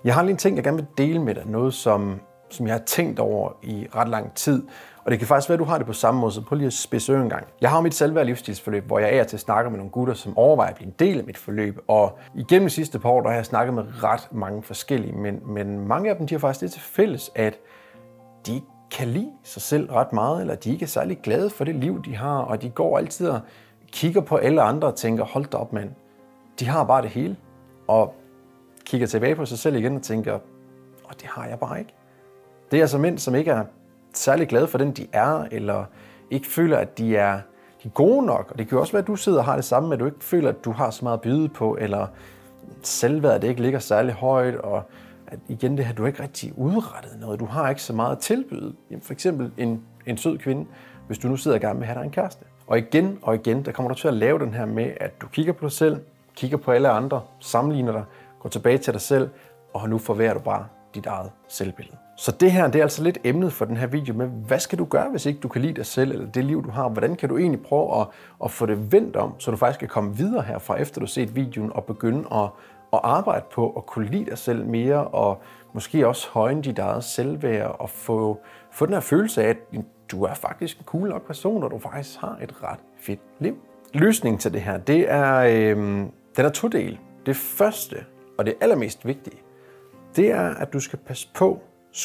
Jeg har lige en ting, jeg gerne vil dele med dig. Noget, som jeg har tænkt over i ret lang tid. Og det kan faktisk være, at du har det på samme måde, så prøv lige at spidse øren en gang. Jeg har mit selvværd livsstilsforløb, hvor jeg er til at snakke med nogle gutter, som overvejer at blive en del af mit forløb. Og igennem de sidste par år, der har jeg snakket med ret mange forskellige, men mange af dem, de har faktisk det til fælles, at de ikke kan lide sig selv ret meget, eller de ikke er særlig glade for det liv, de har, og de går altid og kigger på alle andre og tænker, hold da op mand, de har bare det hele, og kigger tilbage på sig selv igen og tænker, det har jeg bare ikke. Det er altså mænd, som ikke er særlig glade for den, de er, eller ikke føler, at de er gode nok. Og det kan jo også være, at du sidder og har det samme med, at du ikke føler, at du har så meget at byde på, eller selvværdet ikke ligger særlig højt, og at igen det her, du er ikke rigtig udrettet noget. Du har ikke så meget at tilbyde. For eksempel en sød kvinde, hvis du nu sidder og gerne vil have dig en kæreste. Og igen, der kommer du til at lave den her med, at du kigger på dig selv, kigger på alle andre, sammenligner dig, går tilbage til dig selv, og nu forværrer du bare dit eget selvbillede. Så det her, det er altså lidt emnet for den her video med, hvad skal du gøre, hvis ikke du kan lide dig selv, eller det liv, du har? Hvordan kan du egentlig prøve at få det vendt om, så du faktisk kan komme videre herfra, efter du har set videoen, og begynde at arbejde på at kunne lide dig selv mere, og måske også højne dit eget selvværd, og få den her følelse af, at du er faktisk en cool nok person, og du faktisk har et ret fedt liv. Løsningen til det her, den er todel. Det første, og det allermest vigtige, det er, at du skal passe på,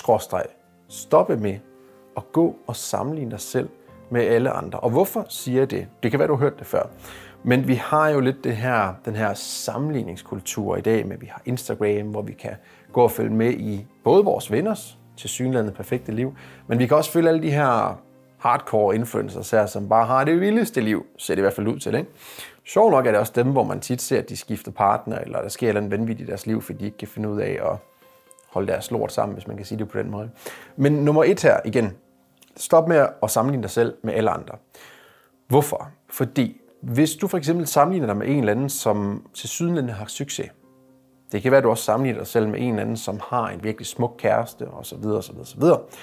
stoppe med at gå og sammenligne dig selv med alle andre. Og hvorfor siger jeg det? Det kan være, du har hørt det før. Men vi har jo lidt den her sammenligningskultur i dag, med vi har Instagram, hvor vi kan gå og følge med i både vores venners tilsyneladende perfekte liv, men vi kan også følge alle de her hardcore influencers her, som bare har det vildeste liv, ser det i hvert fald ud til, ikke? Sjovt nok er det også dem, hvor man tit ser, at de skifter partner, eller der sker et eller andet vanvittigt i deres liv, fordi de ikke kan finde ud af at holde deres lort sammen, hvis man kan sige det på den måde. Men nummer 1 her, igen, stop med at sammenligne dig selv med alle andre. Hvorfor? Fordi hvis du for eksempel sammenligner dig med en eller anden, som tilsyneladende har succes, det kan være, at du også sammenligner dig selv med en eller anden, som har en virkelig smuk kæreste, osv. osv.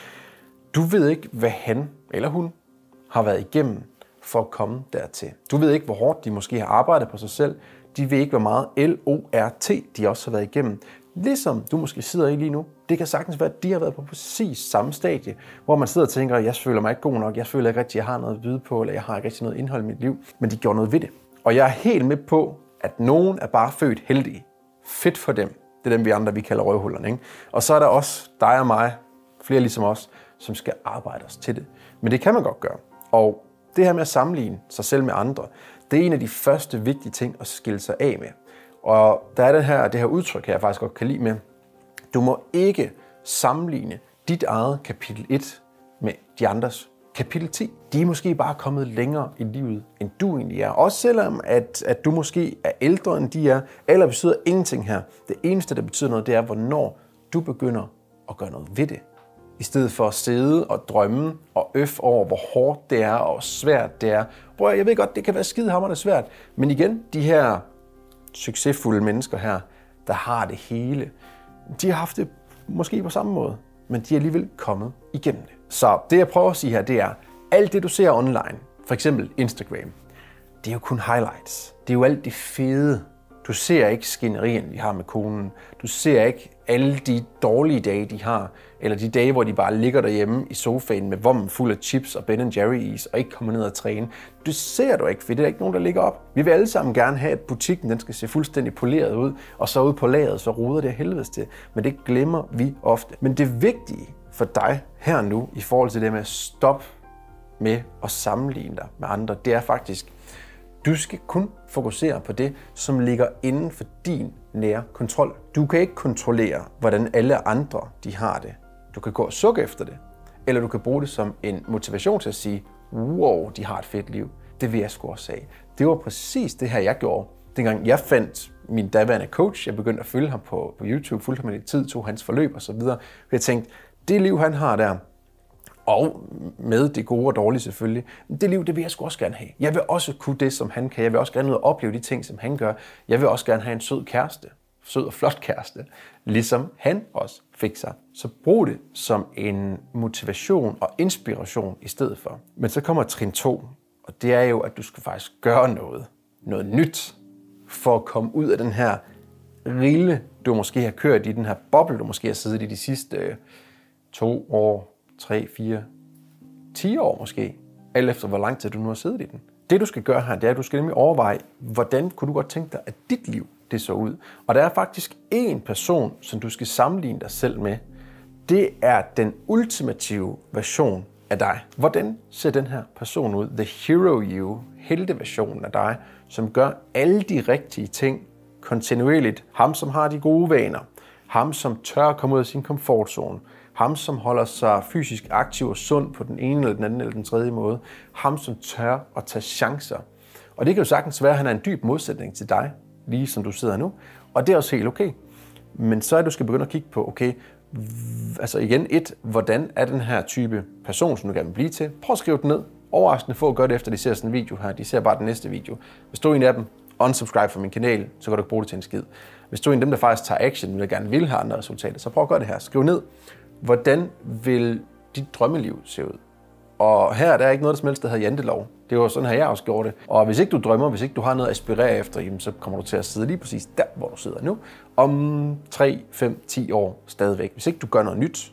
Du ved ikke, hvad han eller hun har været igennem for at komme dertil. Du ved ikke, hvor hårdt de måske har arbejdet på sig selv. De ved ikke, hvor meget LORT de også har været igennem. Ligesom du måske sidder i lige nu. Det kan sagtens være, at de har været på præcis samme stadie, hvor man sidder og tænker, jeg føler mig ikke god nok, jeg føler ikke rigtig, at jeg har noget at byde på, eller jeg har ikke rigtig noget indhold i mit liv. Men de gjorde noget ved det. Og jeg er helt med på, at nogen er bare født heldige. Fedt for dem. Det er dem, vi andre, vi kalder røvhullerne, ikke? Og så er der også dig og mig, flere ligesom os, som skal arbejde os til det. Men det kan man godt gøre. Og det her med at sammenligne sig selv med andre, det er en af de første vigtige ting at skille sig af med. Og der er det her udtryk, jeg faktisk godt kan lide med. Du må ikke sammenligne dit eget kapitel 1 med de andres kapitel 10. De er måske bare kommet længere i livet, end du egentlig er. Også selvom, at du måske er ældre, end de er. Eller betyder ingenting her. Det eneste, der betyder noget, det er, hvornår du begynder at gøre noget ved det. I stedet for at sidde og drømme og over, hvor hårdt det er og hvor svært det er. Prøv, jeg ved godt, det kan være skidehamrende svært. Men igen, de her succesfulde mennesker her, der har det hele, de har haft det måske på samme måde, men de er alligevel kommet igennem det. Så det jeg prøver at sige her, det er, alt det du ser online, for eksempel Instagram, det er jo kun highlights. Det er jo alt det fede. Du ser ikke skænderierne, de har med konen. Du ser ikke alle de dårlige dage, de har, eller de dage, hvor de bare ligger derhjemme i sofaen med vommen fuld af chips og Ben & Jerry is og ikke kommer ned og træne. Det ser du ikke, for det er ikke nogen, der ligger op. Vi vil alle sammen gerne have, at butikken den skal se fuldstændig poleret ud, og så ude på lageret, så roder det helvedes til. Men det glemmer vi ofte. Men det vigtige for dig her nu, i forhold til det med at stoppe med at sammenligne dig med andre, det er faktisk, du skal kun fokusere på det, som ligger inden for din nære kontrol. Du kan ikke kontrollere, hvordan alle andre de har det. Du kan gå og sukke efter det, eller du kan bruge det som en motivation til at sige, wow, de har et fedt liv. Det vil jeg sgu også af. Det var præcis det her, jeg gjorde. Dengang jeg fandt min daværende coach, jeg begyndte at følge ham på YouTube, fulgte ham i lidt tid, tog hans forløb osv. Jeg tænkte, det liv han har der, og med det gode og dårlige selvfølgelig, det liv, det vil jeg sgu også gerne have. Jeg vil også kunne det, som han kan. Jeg vil også gerne ud og opleve de ting, som han gør. Jeg vil også gerne have en sød kæreste. Sød og flot kæreste. Ligesom han også fik sig. Så brug det som en motivation og inspiration i stedet for. Men så kommer trin 2, og det er jo, at du skal faktisk gøre noget nyt for at komme ud af den her rille, du måske har kørt i, den her boble, du måske har siddet i de sidste 2 år, 3, 4, 10 år måske, alt efter hvor lang tid du nu har siddet i den. Det du skal gøre her, det er, at du skal nemlig overveje, hvordan kunne du godt tænke dig, at dit liv det så ud. Og der er faktisk én person, som du skal sammenligne dig selv med. Det er den ultimative version af dig. Hvordan ser den her person ud? The hero you, helteversionen af dig, som gør alle de rigtige ting kontinuerligt. Ham, som har de gode vaner. Ham, som tør at komme ud af sin komfortzone. Ham, som holder sig fysisk aktiv og sund på den ene eller den anden eller den tredje måde. Ham, som tør at tage chancer. Og det kan jo sagtens være, at han er en dyb modsætning til dig, lige som du sidder nu. Og det er også helt okay. Men så er du skal begynde at kigge på, okay, altså igen hvordan er den her type person, som du gerne vil blive til? Prøv at skrive den ned. Overraskende få at gøre det, efter de ser sådan en video her. De ser bare den næste video. Hvis du er en af dem, unsubscribe fra min kanal, så kan du ikke bruge det til en skid. Hvis du er en af dem, der faktisk tager action, og gerne vil have andre resultater, så prøv at gøre det her. Skriv ned, hvordan vil dit drømmeliv se ud? Og her der er ikke noget, der som helst, der hedder jantelov. Det var sådan her, jeg også gjorde det. Og hvis ikke du drømmer, hvis ikke du har noget at aspirere efter, jamen, så kommer du til at sidde lige præcis der, hvor du sidder nu. Om 3, 5, 10 år stadigvæk. Hvis ikke du gør noget nyt,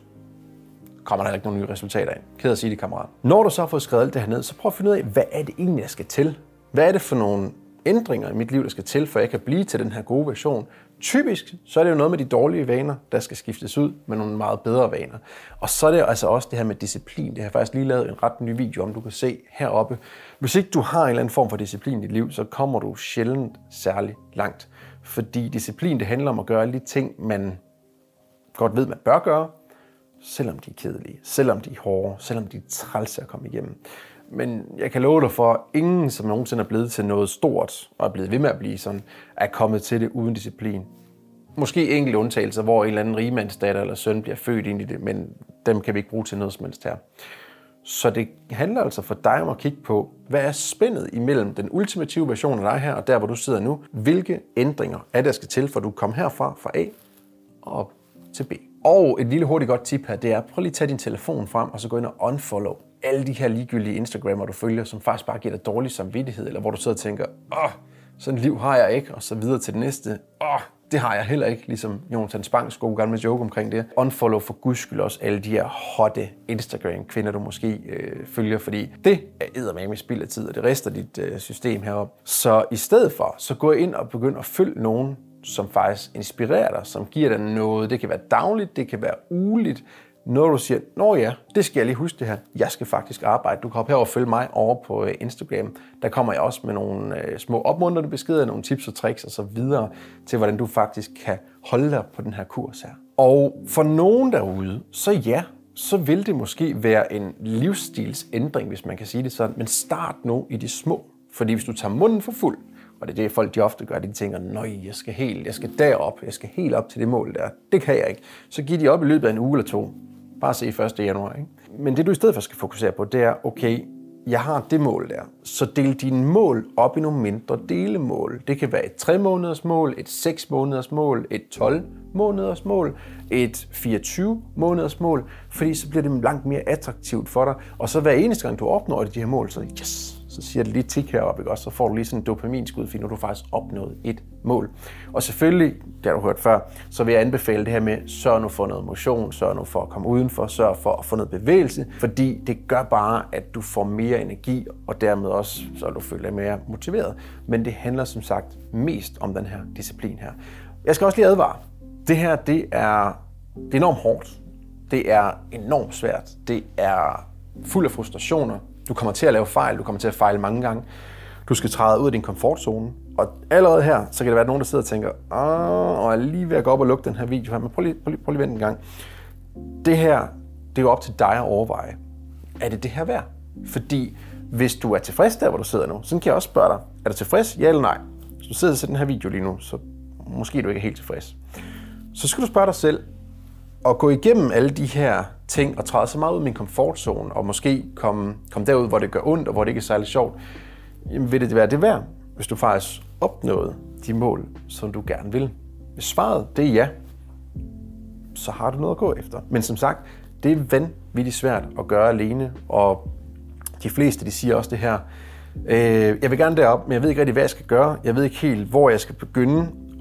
kommer der ikke nogen nye resultater ind. Ked at sige det, kammerat. Når du så har fået skrevet alt det her ned, så prøv at finde ud af, hvad er det egentlig, jeg skal til? Hvad er det for nogle ændringer i mit liv, der skal til, for jeg kan blive til den her gode version? Typisk så er det jo noget med de dårlige vaner, der skal skiftes ud med nogle meget bedre vaner. Og så er det altså også det her med disciplin. Det har jeg faktisk lige lavet en ret ny video om, du kan se heroppe. Hvis ikke du har en eller anden form for disciplin i dit liv, så kommer du sjældent særlig langt. Fordi disciplin, det handler om at gøre alle de ting, man godt ved, man bør gøre, selvom de er kedelige, selvom de er hårde, selvom de er trælse at komme igennem. Men jeg kan love dig for, at ingen, som nogensinde er blevet til noget stort, og er blevet ved med at blive sådan, er kommet til det uden disciplin. Måske enkelte undtagelser, hvor en eller anden rigmandsdatter eller søn bliver født ind i det, men dem kan vi ikke bruge til noget som helst her. Så det handler altså for dig om at kigge på, hvad er spændet imellem den ultimative version af dig her, og der, hvor du sidder nu. Hvilke ændringer er det, der skal til, for at du kommer herfra, fra A og op til B. Og et lille hurtigt godt tip her, det er, prøv lige at tage din telefon frem, og så gå ind og unfollow alle de her ligegyldige Instagrammer, du følger, som faktisk bare giver dig dårlig samvittighed, eller hvor du sidder og tænker, sådan et liv har jeg ikke, og så videre til det næste. Det har jeg heller ikke, ligesom Jonathan Spangs gode gamle joke omkring det. Unfollow for guds skyld også alle de her hotte Instagram-kvinder, du måske følger, fordi det er eddermame spild af tid, og det rester dit system heroppe. Så i stedet for, så gå ind og begynd at følge nogen, som faktisk inspirerer dig, som giver dig noget. Det kan være dagligt, det kan være ugeligt. Når du siger, nå ja, det skal jeg lige huske det her. Jeg skal faktisk arbejde. Du kan hoppe herover og følge mig over på Instagram. Der kommer jeg også med nogle små opmuntrende beskeder, nogle tips og tricks og så videre til, hvordan du faktisk kan holde dig på den her kurs her. Og for nogen derude, så ja, så vil det måske være en livsstilsændring, hvis man kan sige det sådan. Men start nu i de små. Fordi hvis du tager munden for fuld, og det er det, folk de ofte gør, de tænker, nøj, jeg skal derop, jeg skal helt op til det mål der. Det kan jeg ikke. Så giv de op i løbet af en uge eller 2. Bare se 1. januar, ikke? Men det du i stedet for skal fokusere på, det er, okay, jeg har det mål der. Så del dine mål op i nogle mindre delemål. Det kan være et 3 måneders mål, et 6 måneders mål, et 12 måneders mål, et 24 måneders mål, fordi så bliver det langt mere attraktivt for dig. Og så hver eneste gang du opnår de her mål, så yes, så siger det lige tik heroppe, ikke? Og så får du lige sådan en dopaminskud, fordi nu du faktisk opnået et mål. Og selvfølgelig, det har du hørt før, så vil jeg anbefale det her med, sørg nu for noget motion, sørg nu for at komme udenfor, sørg for at få noget bevægelse, fordi det gør bare, at du får mere energi, og dermed også, så du føler dig mere motiveret. Men det handler som sagt mest om den her disciplin her. Jeg skal også lige advare. Det her, det er enormt hårdt. Det er enormt svært. Det er fuld af frustrationer. Du kommer til at lave fejl. Du kommer til at fejle mange gange. Du skal træde ud af din komfortzone. Og allerede her, så kan der være nogen, der sidder og tænker, og er lige ved at gå op og lukke den her video her, men prøv lige at vente en gang. Det her, det er jo op til dig at overveje. Er det her værd? Fordi hvis du er tilfreds der, hvor du sidder nu, så kan jeg også spørge dig, er du tilfreds? Ja eller nej? Hvis du sidder og ser den her video lige nu, så måske du ikke er helt tilfreds. Så skal du spørge dig selv, og gå igennem alle de her ting, og træde så meget ud af min komfortzone, og måske komme derud, hvor det gør ondt, og hvor det ikke er særlig sjovt. Jamen, vil det være det værd, hvis du faktisk opnåede de mål, som du gerne vil? Hvis svaret det er ja, så har du noget at gå efter. Men som sagt, det er vanvittigt svært at gøre alene, og de fleste de siger også det her, jeg vil gerne derop, men jeg ved ikke rigtig, hvad jeg skal gøre. Jeg ved ikke helt, hvor jeg skal begynde.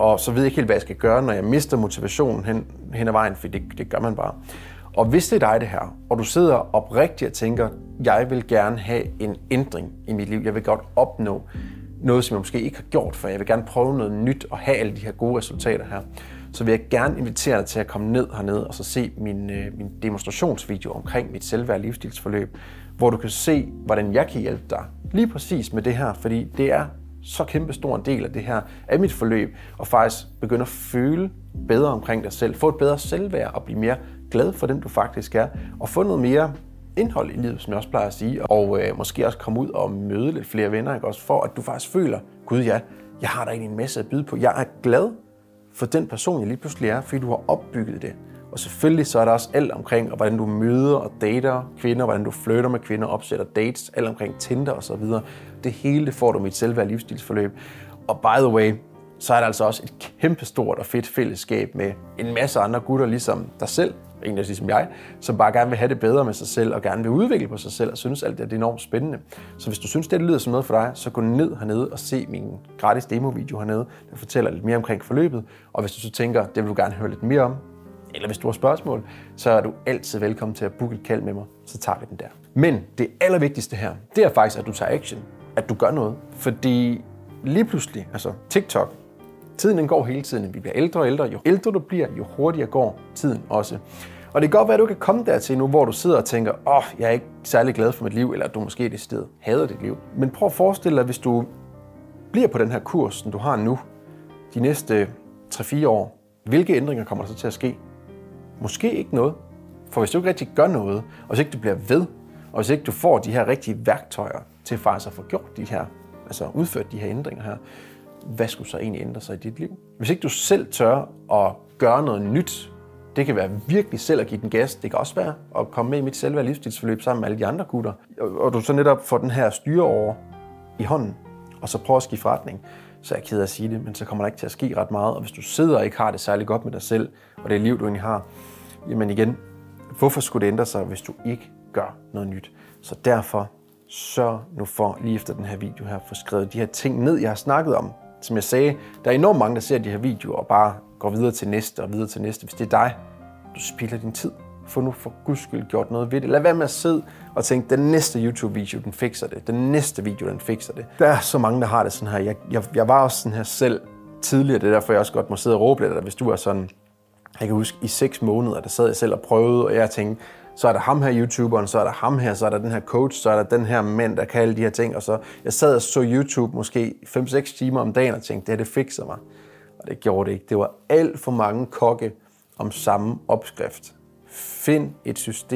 og så ved jeg ikke helt, hvad jeg skal gøre, når jeg mister motivationen hen ad vejen, for det gør man bare. Og hvis det er dig det her, og du sidder oprigtigt og tænker, jeg vil gerne have en ændring i mit liv, jeg vil godt opnå noget, som jeg måske ikke har gjort før, jeg vil gerne prøve noget nyt og have alle de her gode resultater her, så vil jeg gerne invitere dig til at komme ned hernede og så se min demonstrationsvideo omkring mit selvværd livsstilsforløb, hvor du kan se, hvordan jeg kan hjælpe dig lige præcis med det her, fordi det er så kæmpestor en del af det her, af mit forløb, og faktisk begynde at føle bedre omkring dig selv, få et bedre selvværd og blive mere glad for den, du faktisk er, og få noget mere indhold i livet, som jeg også plejer at sige, og måske også komme ud og møde lidt flere venner, ikke? Også for at du faktisk føler, gud ja, jeg har da egentlig en masse at byde på. Jeg er glad for den person, jeg lige pludselig er, fordi du har opbygget det. Og selvfølgelig så er der også alt omkring, og hvordan du møder og dater kvinder, hvordan du flytter med kvinder, opsætter dates, alt omkring Tinder og så videre. Det hele det får du med et selvværd livsstilsforløb. Og by the way, så er der altså også et kæmpestort og fedt fællesskab med en masse andre gutter, ligesom dig selv, egentlig ligesom jeg, som bare gerne vil have det bedre med sig selv, og gerne vil udvikle på sig selv, og synes alt det er enormt spændende. Så hvis du synes, det lyder som noget for dig, så gå ned hernede og se min gratis demo-video hernede, der fortæller lidt mere omkring forløbet. Og hvis du så tænker, det vil du gerne høre lidt mere om, eller hvis du har spørgsmål, så er du altid velkommen til at booke et kald med mig, så tager vi den der. Men det allervigtigste her, det er faktisk, at du tager action, at du gør noget. Fordi lige pludselig, altså TikTok, tiden den går hele tiden, vi bliver ældre og ældre, jo ældre du bliver, jo hurtigere går tiden også. Og det kan godt være, at du kan komme dertil nu, hvor du sidder og tænker, jeg er ikke særlig glad for mit liv, eller at du måske det sted hader dit liv. Men prøv at forestille dig, hvis du bliver på den her kurs, som du har nu, de næste 3-4 år, hvilke ændringer kommer der så til at ske? Måske ikke noget. For hvis du ikke rigtig gør noget, og hvis ikke du bliver ved, og hvis ikke du får de her rigtige værktøjer til faktisk at få gjort de her, altså udført de her ændringer her, hvad skulle så egentlig ændre sig i dit liv? Hvis ikke du selv tør at gøre noget nyt, det kan være virkelig selv at give den gas, det kan også være at komme med i mit selvværd livsstilsforløb sammen med alle de andre gutter, og du så netop får den her styre over i hånden, og så prøver at skifte retning, så er jeg ked af at sige det, men så kommer der ikke til at ske ret meget, og hvis du sidder og ikke har det særlig godt med dig selv, og det liv, du egentlig har, jamen igen, hvorfor skulle det ændre sig, hvis du ikke gør noget nyt? Så derfor sørg nu for, lige efter den her video her, få skrevet de her ting ned, jeg har snakket om. Som jeg sagde, der er enormt mange, der ser de her videoer og bare går videre til næste og videre til næste. Hvis det er dig, du spilder din tid. Få nu for guds skyld gjort noget ved det. Lad være med at sidde og tænke, den næste YouTube-video, den fikser det. Den næste video, den fikser det. Der er så mange, der har det sådan her. Jeg var også sådan her selv tidligere. Det er derfor, jeg også godt må sidde og råbe lidt. Hvis du er sådan, jeg kan huske, i 6 måneder, der sad jeg selv og prøvede, og jeg tænkte, så er der ham her YouTuberen, så er der ham her, så er der den her coach, så er der den her mand, der kan alle de her ting. Og så jeg sad og så YouTube måske 5-6 timer om dagen og tænkte, det fikser mig. Og det gjorde det ikke. Det var alt for mange kokke om samme opskrift. Find et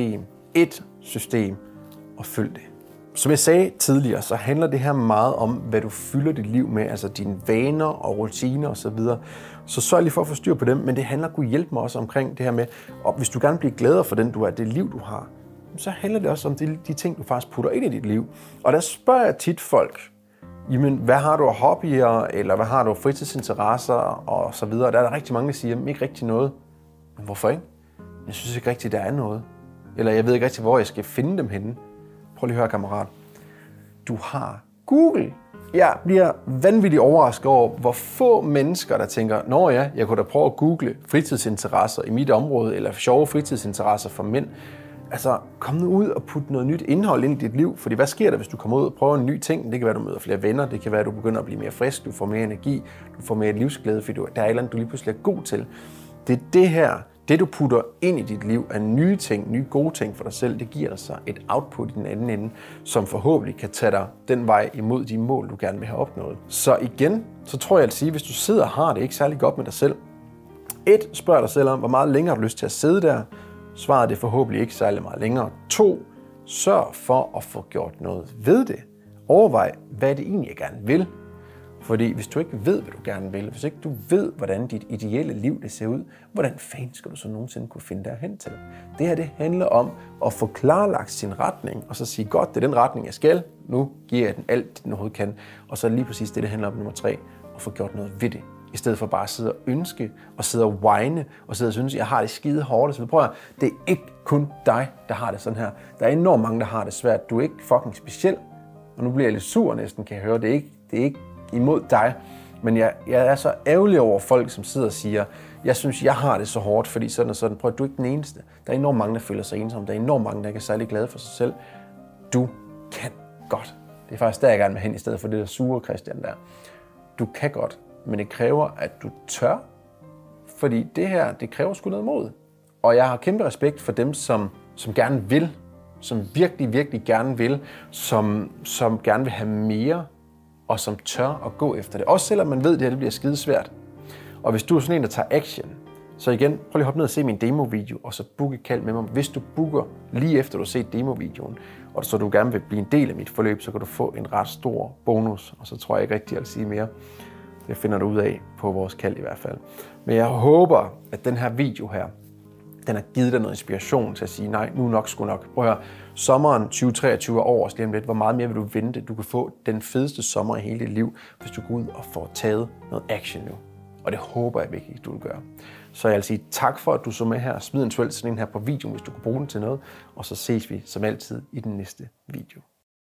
system og følg det. Som jeg sagde tidligere, så handler det her meget om, hvad du fylder dit liv med, altså dine vaner og rutiner osv. Så sørg lige for at få styr på dem, men det handler Gud hjælpe mig også omkring det her med, og hvis du gerne bliver gladere for den du er, det liv du har, så handler det også om de ting, du faktisk putter ind i dit liv. Og der spørger jeg tit folk, jamen hvad har du af hobbyer, eller hvad har du af fritidsinteresser og så videre. Der er der rigtig mange, der siger, ikke rigtig noget. Men hvorfor ikke? Jeg synes ikke rigtig, der er noget. Eller jeg ved ikke rigtig, hvor jeg skal finde dem henne. Prøv lige at høre, kammerat. Du har Google. Jeg bliver vanvittigt overrasket over, hvor få mennesker, der tænker, nå ja, jeg kunne da prøve at google fritidsinteresser i mit område, eller sjove fritidsinteresser for mænd. Altså, kom nu ud og put noget nyt indhold ind i dit liv, fordi hvad sker der, hvis du kommer ud og prøver en ny ting? Det kan være, du møder flere venner, det kan være, du begynder at blive mere frisk, du får mere energi, du får mere livsglæde, fordi der er et eller andet, du lige pludselig er god til. Det er det her, det du putter ind i dit liv af nye ting, nye gode ting for dig selv, det giver dig så et output i den anden ende, som forhåbentlig kan tage dig den vej imod de mål, du gerne vil have opnået. Så igen, så tror jeg at sige, hvis du sidder og har det ikke særlig godt med dig selv, 1. Spørg dig selv om, hvor meget længere har du lyst til at sidde der. Svaret er forhåbentlig ikke særlig meget længere. 2. Sørg for at få gjort noget ved det. Overvej, hvad det egentlig jeg gerne vil. Fordi hvis du ikke ved, hvad du gerne vil, hvis ikke du ved, hvordan dit ideelle liv det ser ud, hvordan fanden skal du så nogensinde kunne finde derhen til? Det her det handler om at få klarlagt sin retning, og så sige, godt, det er den retning, jeg skal. Nu giver jeg den alt, den overhovedet kan. Og så lige præcis det handler om nummer 3, at få gjort noget ved det. I stedet for bare at sidde og ønske, og sidde og whine, og sidde og synes, jeg har det skide hårdt. Så prøv at det er ikke kun dig, der har det sådan her. Der er enormt mange, der har det svært. Du er ikke fucking speciel. Og nu bliver jeg lidt sur næsten, kan jeg høre. Det er ikke imod dig. Men jeg er så ærgerlig over folk, som sidder og siger, jeg synes, jeg har det så hårdt, fordi sådan og sådan. Prøv at du er ikke den eneste. Der er enormt mange, der føler sig ensomme. Der er enormt mange, der ikke er særlig glade for sig selv. Du kan godt. Det er faktisk der, jeg gerne vil hen, i stedet for det der sure Christian der. Du kan godt, men det kræver, at du tør. Fordi det her, det kræver sgu noget mod. Og jeg har kæmpe respekt for dem, som gerne vil. Som virkelig, virkelig gerne vil. Som gerne vil have mere. Og som tør at gå efter det. Også selvom man ved, at det her bliver skidesvært. Og hvis du er sådan en, der tager action, så igen, prøv lige at hoppe ned og se min demovideo, og så book et kald med mig. Hvis du booker lige efter, du har set demovideoen, og så du gerne vil blive en del af mit forløb, så kan du få en ret stor bonus. Og så tror jeg ikke rigtig, jeg vil sige mere. Det finder du ud af på vores kald i hvert fald. Men jeg håber, at den her video her, den har givet dig noget inspiration til at sige, nej, nu nok sgu nok. Prøv at høre, sommeren 2023 er over os lige om lidt. Hvor meget mere vil du vente? Du kan få den fedeste sommer i hele dit liv, hvis du går ud og får taget noget action nu. Og det håber jeg virkelig, du vil gøre. Så jeg vil sige tak for, at du så med her. Smid eventuelt sådan en her på video, hvis du kan bruge den til noget. Og så ses vi som altid i den næste video.